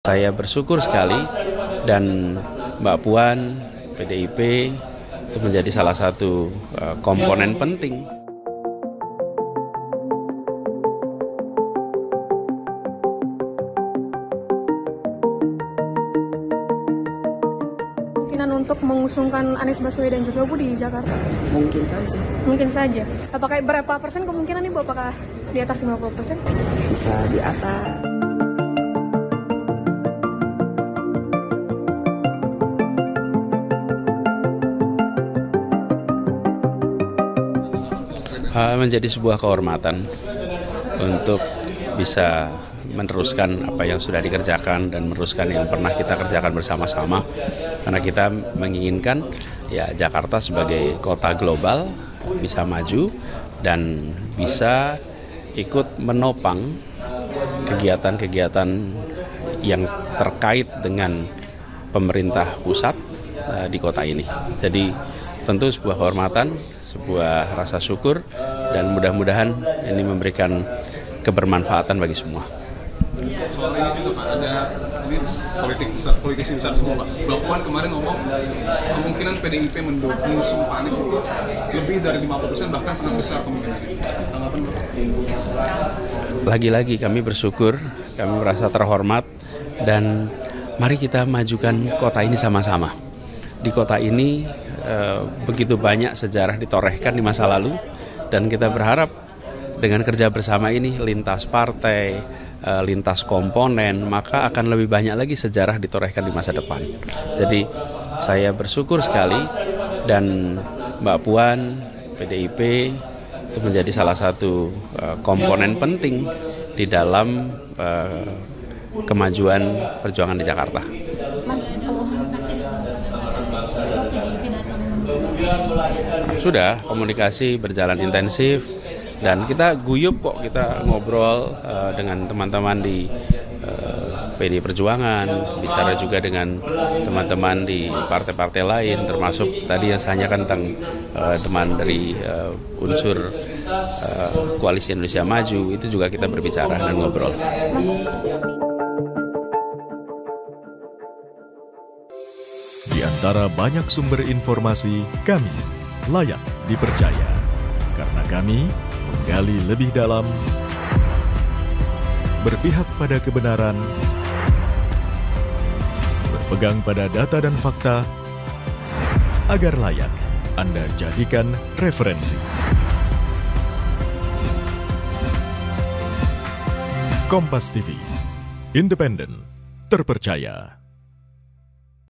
Saya bersyukur sekali dan Mbak Puan, PDIP itu menjadi salah satu komponen penting. Kemungkinan untuk mengusungkan Anies Baswedan juga Bu di Jakarta? Mungkin saja. Mungkin saja. Apakah berapa persen kemungkinan nih Bu? Apakah di atas 50%? Bisa di atas. Menjadi sebuah kehormatan untuk bisa meneruskan apa yang sudah dikerjakan dan meneruskan yang pernah kita kerjakan bersama-sama, karena kita menginginkan ya Jakarta sebagai kota global bisa maju dan bisa ikut menopang kegiatan-kegiatan yang terkait dengan pemerintah pusat di kota ini. Jadi tentu sebuah kehormatan, sebuah rasa syukur, dan mudah-mudahan ini memberikan kebermanfaatan bagi semua. Soal ini juga Pak, ada ini politisi besar semua Pak. Mbak Puan kemarin ngomong kemungkinan PDIP mengusung Pak Anies itu lebih dari 50%, bahkan sangat besar kemungkinannya. Tanggapan Bapak? Lagi-lagi kami bersyukur, kami merasa terhormat, dan mari kita majukan kota ini sama-sama. Di kota ini begitu banyak sejarah ditorehkan di masa lalu, dan kita berharap dengan kerja bersama ini lintas partai, lintas komponen, maka akan lebih banyak lagi sejarah ditorehkan di masa depan. Jadi saya bersyukur sekali, dan Mbak Puan, PDIP itu menjadi salah satu komponen penting di dalam kemajuan perjuangan di Jakarta. Sudah, komunikasi berjalan intensif, dan kita guyup kok, kita ngobrol dengan teman-teman di PD Perjuangan, bicara juga dengan teman-teman di partai-partai lain, termasuk tadi yang saya tanyakan tentang teman dari unsur Koalisi Indonesia Maju, itu juga kita berbicara dan ngobrol. Di antara banyak sumber informasi, kami layak dipercaya. Karena kami menggali lebih dalam, berpihak pada kebenaran, berpegang pada data dan fakta, agar layak Anda jadikan referensi. Kompas TV, independen, terpercaya.